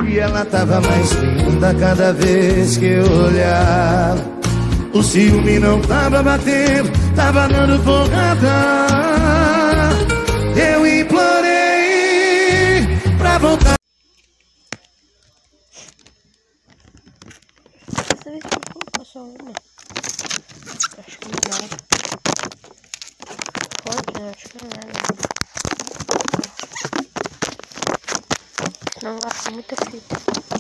E ela tava mais linda cada vez que eu olhava. O ciúme não tava batendo, tava dando porrada. Eu implorei pra voltar. Dessa vez eu vou colocar só uma. Acho que não. Forte, né? Acho que não é, né? Não gasta muita fita.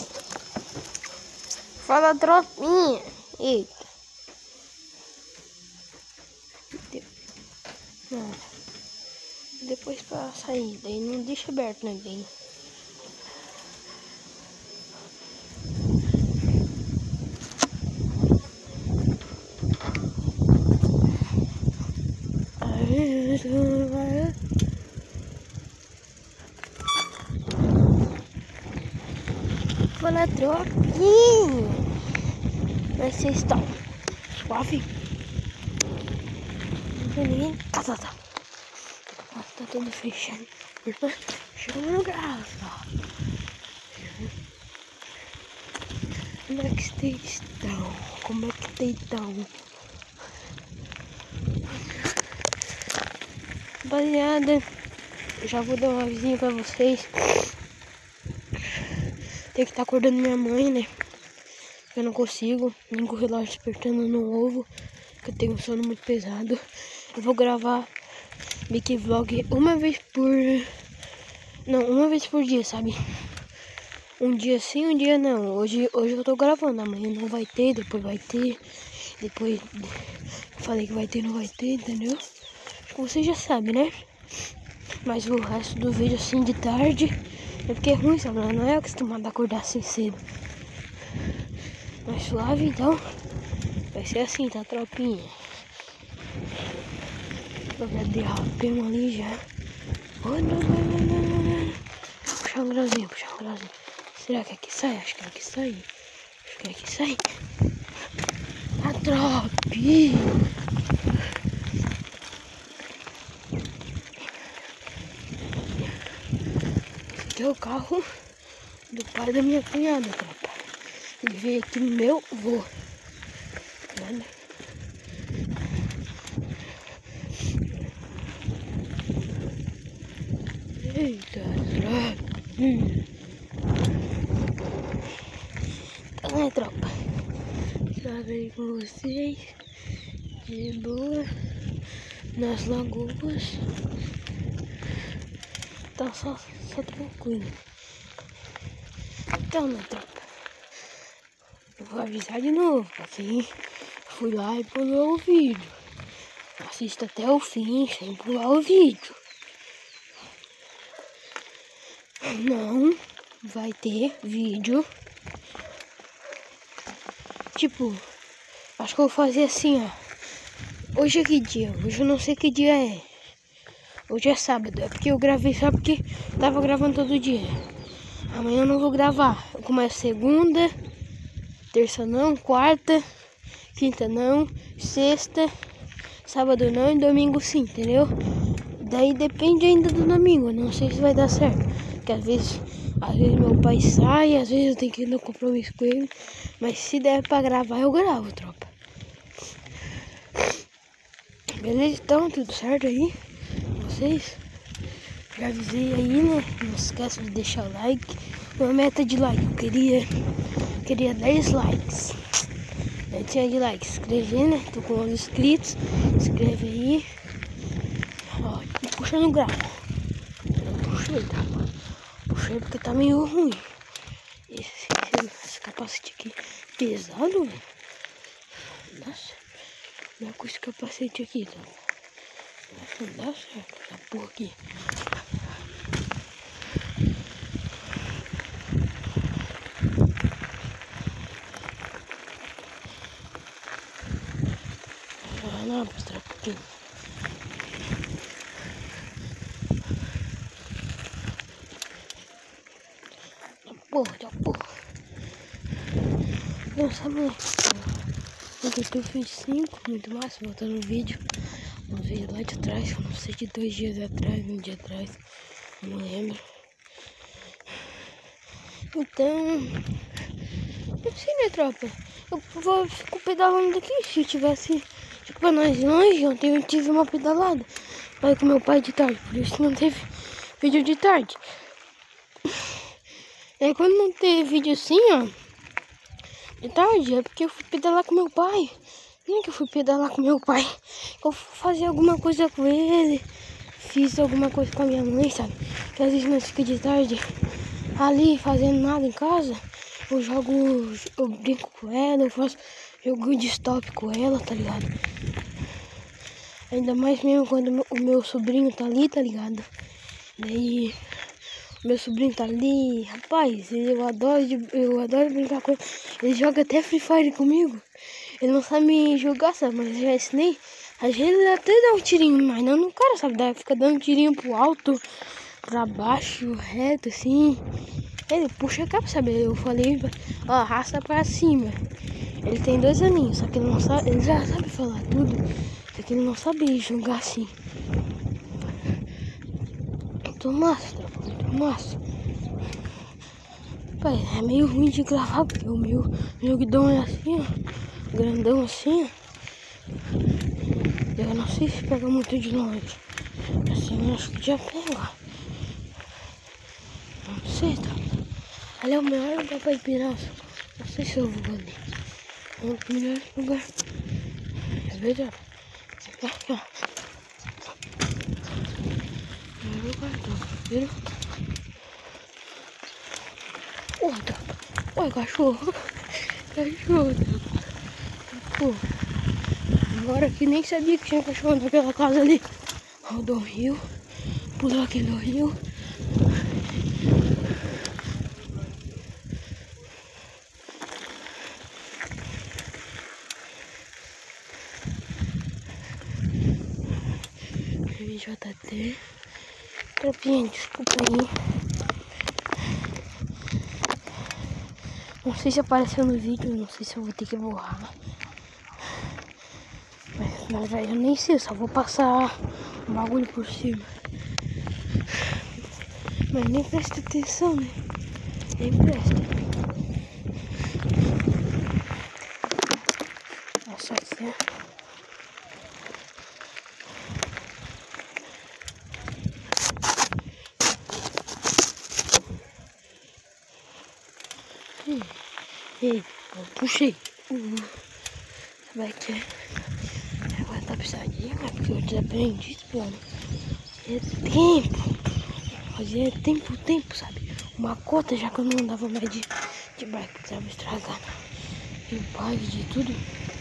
Fala, tropinha. Eita. Não. Depois pra sair. Daí não deixa aberto, né? Daí. Fala, tropinha. Como é que vocês estão? Suave? Não tem ninguém? Tá. Tá tudo fechado. Chama grava. Como é que vocês estão? Como é que vocês estão? Rapaziada, já vou dar um avisinho pra vocês. Tem que estar acordando minha mãe, né? Eu não consigo, nem com o relógio despertando no ovo, que eu tenho um sono muito pesado. Eu vou gravar Mickey Vlog uma vez por dia, sabe? Um dia sim, um dia não. Hoje eu tô gravando, amanhã não vai ter, depois vai ter. Depois falei que vai ter, não vai ter, entendeu? Acho que vocês já sabem, né? Mas o resto do vídeo assim de tarde é porque é ruim, sabe? Não é acostumado a acordar assim cedo. Mais suave, então vai ser assim, tá, tropinha? Eu já derrapei ali já. Oh, não. Puxar um grauzinho. Será que aqui sai? Acho que aqui sai. A tropinha. Esse é o carro do pai da minha cunhada, tropa. Ele veio aqui no meu vô. Olha. Eita, tropa. Tá, né, tropa? Já veio com vocês. De boa. Nas lagoas. Tá só tranquilo. Então, né, tropa? Eu vou avisar de novo, pra quem fui lá e pulou o vídeo. Assista até o fim, sem pular o vídeo. Não vai ter vídeo. Tipo, acho que eu vou fazer assim, ó. Hoje é que dia? Hoje eu não sei que dia é. Hoje é sábado, é porque eu gravei só porque tava gravando todo dia. Amanhã eu não vou gravar. Eu começo segunda, terça não, quarta, quinta não, sexta, sábado não e domingo sim, entendeu? Daí depende ainda do domingo, eu não sei se vai dar certo. Porque às vezes meu pai sai, às vezes eu tenho que ir no compromisso com ele. Mas se der pra gravar, eu gravo, tropa. Beleza? Então, tudo certo aí? Vocês? Já avisei aí, né? Não esquece de deixar o like. Uma meta de like, eu queria 10 likes. Metinha de like, inscrever, né? Tô com 11 inscritos. Inscreve aí. Ó, puxando o grau. Puxei, tá? Puxei porque tá meio ruim. Esse capacete aqui pesado, velho. Nossa, não é com esse capacete aqui, tá? Não dá certo essa porra aqui. Não, mostrar um pouquinho. Porra. Nossa, mãe. Eu fiz 5, muito massa, voltando no vídeo. Um vídeo lá de trás, não sei de 2 dias atrás, um dia atrás, não lembro. Então, não sei, né, tropa? Eu fico pedalando daqui. Se tivesse, tipo, pra nós longe, ontem eu tive uma pedalada. Vai com meu pai de tarde, por isso não teve vídeo de tarde. É quando não teve vídeo assim, ó, de tarde, é porque eu fui pedalar com meu pai. Não é que eu fui pedalar com meu pai, eu fui fazer alguma coisa com ele. Fiz alguma coisa com a minha mãe, sabe? Que às vezes nós ficamos de tarde ali fazendo nada em casa. Eu brinco com ela, eu faço jogo de stop com ela, tá ligado? Ainda mais mesmo quando o meu sobrinho tá ali, tá ligado? Daí, meu sobrinho tá ali, rapaz, eu adoro brincar com ele. Ele joga até Free Fire comigo. Ele não sabe jogar, sabe? Mas eu já ensinei. Às vezes ele até dá um tirinho, mas não no cara, sabe? Fica dando tirinho pro alto, pra baixo, reto, assim. Ele puxa a capa, sabe? Eu falei, ó, arrasta pra cima. Ele tem 2 aninhos, só que ele não sabe, ele já sabe falar tudo. Só que ele não sabe jogar assim. Muito massa, tropa, muito massa. Pai, é meio ruim de gravar, porque o meu guidão é assim, ó. Grandão assim, ó. Eu não sei se pega muito de longe. Assim, eu acho que já pega. Não sei, tá? Ali é o melhor lugar pra Ibiraçu. Não sei se eu vou ali. É o melhor lugar. É verdade. Aqui, ó. Melhor lugar, tá? Viram? Oi, cachorro. Cachorro, pô. Agora que nem sabia que tinha cachorro naquela casa ali. Rodou o rio. Pulou aquele rio. MJT. Tropinha, desculpa aí. Não sei se apareceu no vídeo, não sei se eu vou ter que borrar. Mas na verdade eu nem sei, só vou passar um bagulho por cima. Mas nem presta atenção, né? Nem presta. Nossa, aqui. Ei, eu puxei. Vai que agora tá pisadinha, né? Porque eu desaprendi esse plano. É tempo. Fazia tempo, sabe? Uma cota já que eu não andava mais de bike, que tava estragado. De bike, de tudo.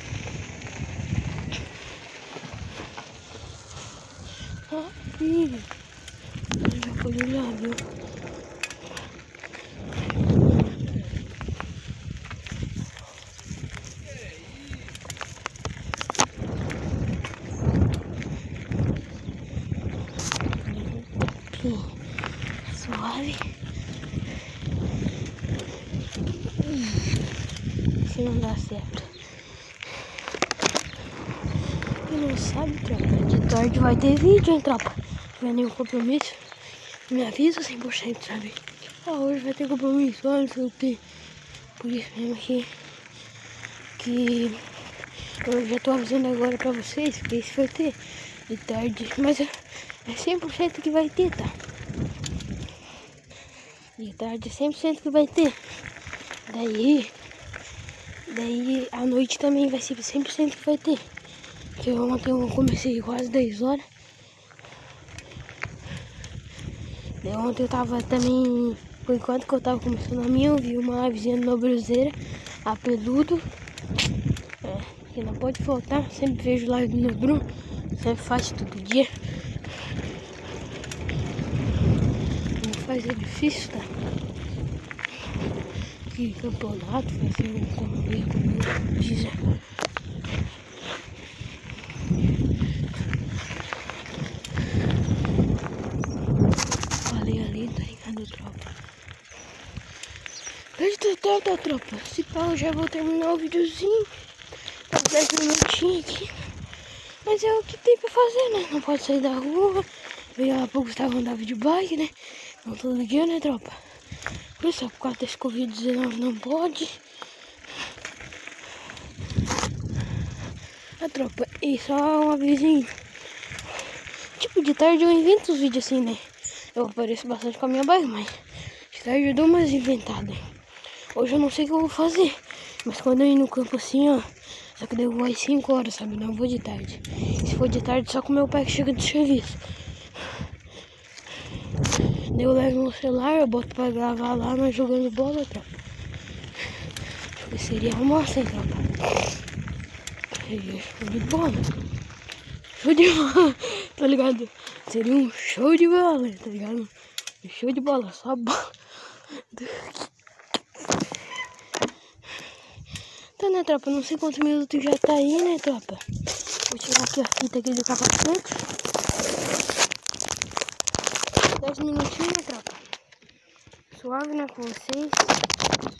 Ah, filho. Já pode olhar, viu? Suave. Se não dá certo. Quem não sabe, tropa, de tarde vai ter vídeo, hein, tropa. Não tiver nenhum compromisso, me avisa 100%, sabe? Ah, hoje vai ter compromisso, olha, não sei o que. Por isso mesmo que eu já tô avisando agora pra vocês que isso vai ter de tarde. Mas é 100% que vai ter, tá? De tarde é 100% que vai ter. Daí à noite também vai ser 100% que vai ter. Porque ontem eu comecei quase 10 horas. Daí ontem eu tava também, por enquanto que eu tava começando a minha, eu vi uma avezinha no Nobruzeira, a Peludo. Que não pode faltar, sempre vejo live do Nobru, sempre faz todo dia. Não faz é difícil, tá? Que campeonato, fazer um como dizem. Falei ali, tá ligado, tropa? Tá, tropa. Se pá, eu já vou terminar o videozinho. 10 minutinhos aqui. Mas é o que tem pra fazer, né? Não pode sair da rua. Veio há pouco estava andando de bike, né? Não todo dia, né, tropa? Pessoal, por causa desse Covid-19 não pode. A tropa, e só um avisinho. Tipo, de tarde eu invento os vídeos assim, né? Eu apareço bastante com a minha bike, mas de tarde eu dou umas inventadas. Hoje eu não sei o que eu vou fazer, mas quando eu ir no campo assim, ó, só que daí eu vou às 5 horas, sabe? Não vou de tarde. Se for de tarde, só com meu pai que chega do serviço. Daí eu levo meu celular, eu boto pra gravar lá, nós jogando bola, tropa. Acho que seria almoço, hein, tropa? Seria show de bola. Show de bola, tá ligado? Seria um show de bola, tá ligado? Um show de bola, só bola. Tá, né, tropa? Não sei quantos minutos já tá aí, né, tropa? Vou tirar aqui a fita aqui do capacete. 10 minutinhos, né, tropa? Suave, né, com vocês.